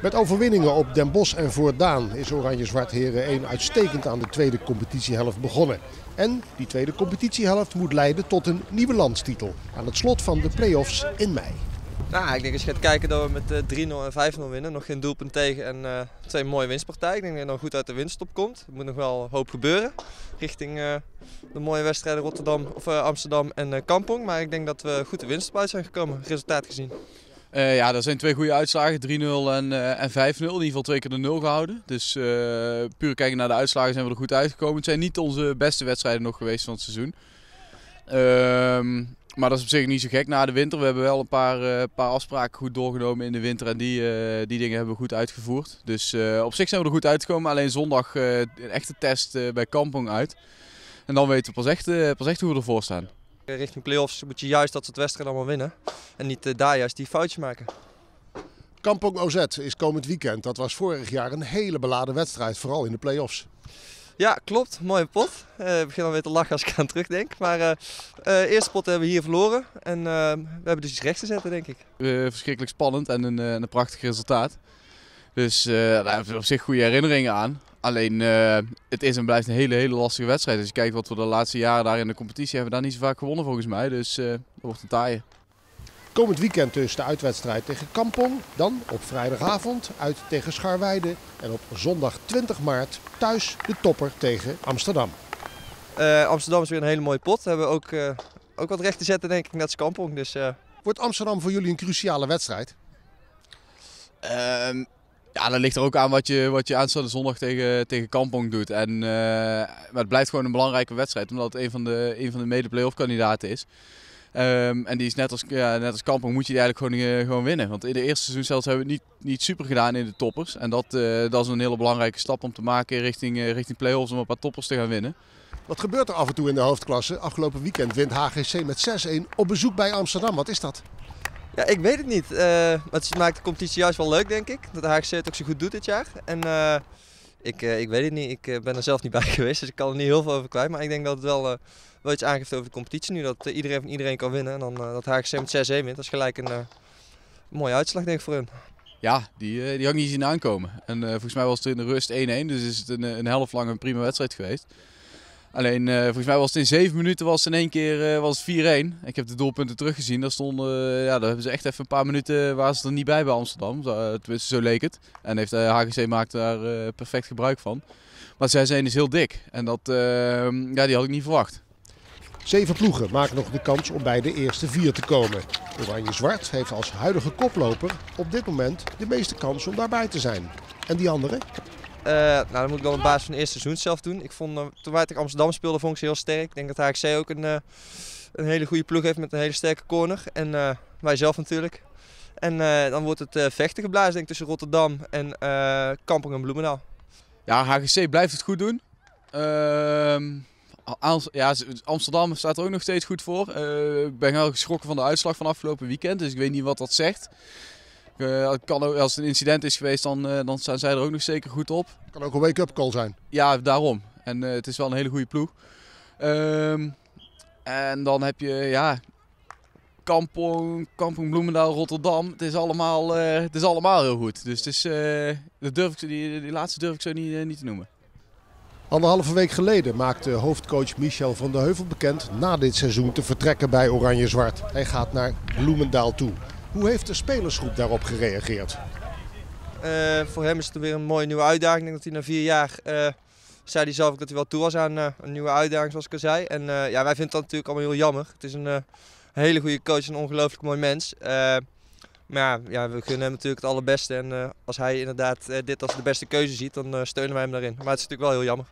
Met overwinningen op Den Bosch en Voordaan is Oranje-Zwart Heren 1 uitstekend aan de tweede competitiehelft begonnen. En die tweede competitiehelft moet leiden tot een nieuwe landstitel aan het slot van de play-offs in mei. Nou, ik denk als je gaat kijken dat we met 3-0 en 5-0 winnen, nog geen doelpunt tegen en 2 mooie winstpartijen. Ik denk dat je nog goed uit de winststop komt. Er moet nog wel een hoop gebeuren richting de mooie wedstrijden Rotterdam of Amsterdam en Kampong. Maar ik denk dat we goed de winststop uit zijn gekomen, resultaat gezien. Ja, dat zijn 2 goede uitslagen, 3-0 en 5-0. In ieder geval 2 keer de 0 gehouden. Dus puur kijken naar de uitslagen zijn we er goed uitgekomen. Het zijn niet onze beste wedstrijden nog geweest van het seizoen. Maar dat is op zich niet zo gek na de winter. We hebben wel een paar afspraken goed doorgenomen in de winter en die dingen hebben we goed uitgevoerd. Dus op zich zijn we er goed uitgekomen. Alleen zondag een echte test bij Kampong uit. En dan weten we pas echt hoe we ervoor staan. Richting play-offs moet je juist dat soort wedstrijden allemaal winnen. En niet daar juist die foutjes maken. Kampong OZ is komend weekend. Dat was vorig jaar een hele beladen wedstrijd, vooral in de play-offs. Ja, klopt. Mooie pot. Ik begin alweer te lachen als ik aan terugdenk. Maar de eerste pot hebben we hier verloren. En we hebben dus iets rechts te zetten, denk ik. Verschrikkelijk spannend en een prachtig resultaat. Dus daar hebben we op zich goede herinneringen aan. Alleen het is en blijft een hele lastige wedstrijd. Als je kijkt wat we de laatste jaren daar in de competitie hebben, daar niet zo vaak gewonnen volgens mij. Dus dat wordt een taaie. Komend weekend dus de uitwedstrijd tegen Kampong. Dan op vrijdagavond uit tegen Scharweide. En op zondag 20 maart thuis de topper tegen Amsterdam. Amsterdam is weer een hele mooie pot. We hebben ook wat recht te zetten, denk ik, net als Kampong. Dus, Wordt Amsterdam voor jullie een cruciale wedstrijd? Ja, dat ligt er ook aan wat je aanstaande zondag tegen Kampong doet. Maar het blijft gewoon een belangrijke wedstrijd, omdat het een van de mede-play-off kandidaten is. En die is net als Kampong moet je die eigenlijk gewoon winnen. Want in de eerste seizoen zelfs hebben we het niet super gedaan in de toppers. En dat is een hele belangrijke stap om te maken richting play-offs om een paar toppers te gaan winnen. Wat gebeurt er af en toe in de hoofdklasse? Afgelopen weekend wint HGC met 6-1 op bezoek bij Amsterdam. Wat is dat? Ja, ik weet het niet. Het maakt de competitie juist wel leuk, denk ik. Dat de HGC het ook zo goed doet dit jaar. En ik weet het niet. Ik ben er zelf niet bij geweest, dus ik kan er niet heel veel over kwijt. Maar ik denk dat het wel iets aangeeft over de competitie nu. Dat iedereen van iedereen kan winnen. En dan dat HGC met 6-1 wint. Dat is gelijk een mooie uitslag, denk ik, voor hun. Ja, die had ik niet zien aankomen. En volgens mij was het in de rust 1-1. Dus is het een helft lang een prima wedstrijd geweest. Alleen volgens mij was het in 7 minuten in één keer 4-1. Ik heb de doelpunten teruggezien. Daar hebben ze echt even een paar minuten waren ze er niet bij Amsterdam. Tenminste, zo leek het. En heeft HGC maakte daar perfect gebruik van. Maar 6-1 is heel dik. En die had ik niet verwacht. 7 ploegen maken nog de kans om bij de eerste 4 te komen. Oranje-Zwart heeft als huidige koploper op dit moment de meeste kans om daarbij te zijn. En die anderen? Dat moet ik dan op basis van het eerste seizoen zelf doen. Ik vond, toen wij tegen Amsterdam speelden, vond ik ze heel sterk. Ik denk dat HGC ook een hele goede ploeg heeft met een hele sterke corner. En wij zelf natuurlijk. En dan wordt het vechten geblazen, denk ik, tussen Rotterdam en Kampong en Bloemendaal. Ja, HGC blijft het goed doen. Amsterdam staat er ook nog steeds goed voor. Ik ben heel geschrokken van de uitslag van afgelopen weekend, dus ik weet niet wat dat zegt. Als het een incident is geweest, dan staan zij er ook nog zeker goed op. Kan ook een wake-up call zijn. Ja, daarom. En het is wel een hele goede ploeg. En dan heb je Kampong, Bloemendaal, Rotterdam. Het is allemaal heel goed. Dus het is, die laatste durf ik zo niet te noemen. 1,5 week geleden maakte hoofdcoach Michel van de Heuvel bekend na dit seizoen te vertrekken bij Oranje-Zwart. Hij gaat naar Bloemendaal toe. Hoe heeft de spelersgroep daarop gereageerd? Voor hem is het weer een mooie nieuwe uitdaging. Ik denk dat hij na 4 jaar zei hij zelf ook dat hij wel toe was aan een nieuwe uitdaging, zoals ik al zei. En wij vinden dat natuurlijk allemaal heel jammer. Het is een hele goede coach en een ongelooflijk mooi mens. Maar ja, we gunnen hem natuurlijk het allerbeste. En als hij inderdaad dit als de beste keuze ziet, dan steunen wij hem daarin. Maar het is natuurlijk wel heel jammer.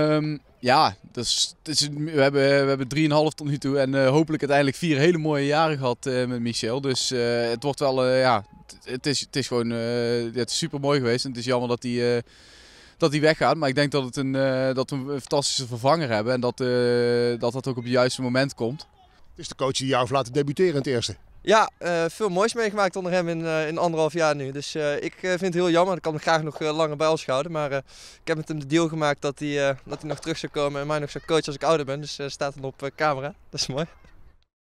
We hebben 3,5 tot nu toe en hopelijk uiteindelijk 4 hele mooie jaren gehad met Michel. Dus het wordt wel, het is gewoon het is super mooi geweest. En het is jammer dat hij weggaat. Maar ik denk dat we een fantastische vervanger hebben en dat ook op het juiste moment komt. Het is de coach die jou heeft laten debuteren in het eerste. Ja, veel moois meegemaakt onder hem in 1,5 jaar nu. Dus ik vind het heel jammer. Ik had hem graag nog langer bij ons gehouden. Maar ik heb met hem de deal gemaakt dat hij nog terug zou komen en mij nog zou coachen als ik ouder ben. Dus staat dan op camera. Dat is mooi.